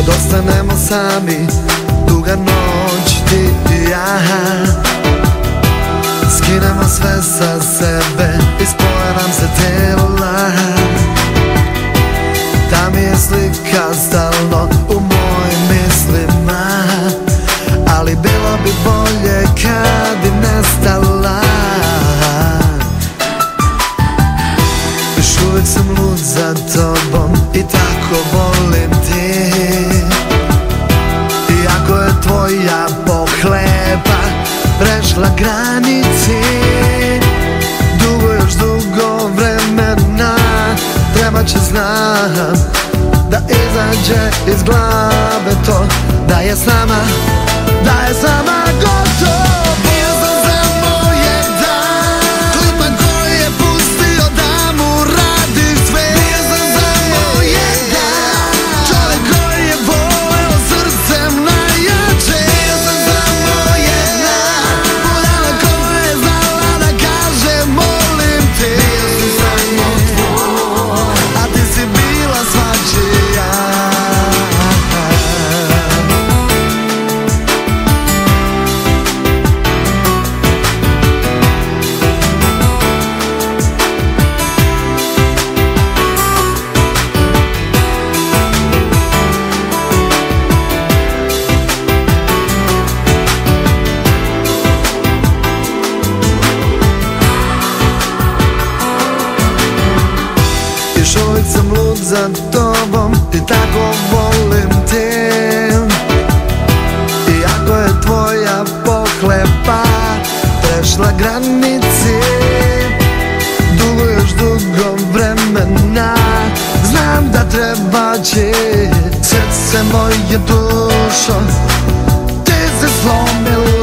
ostanemo sami, duga noć ti i ja. Skinemo sve sa sebe i spoje nam se tela. Ta mi je slika stalno u mojim mislima, ali bilo bi bolje kad bi nestala. Još uvijek sam lud za tobom i tako volim ti. Iako je tvoja pohlepa prešla granici, još dugo vremena treba će, znam, da izađe iz glave to da je s nama gotovo. Bio sam samo jedan klipa koji je pustio da mu radi sve. Bio sam samo jedan čovjek koji je voleo srcem najjače. Bio sam samo jedna budala koja je znala da kaže molim te. Bio sam samo tvoj, a ti si bila svačija. Još uvijek sam lud za tobom i tako volim te. Iako je tvoja pohlepa prešla granici, još dugo vremena znam da treba će. Srce moje dušo, ti se slomila.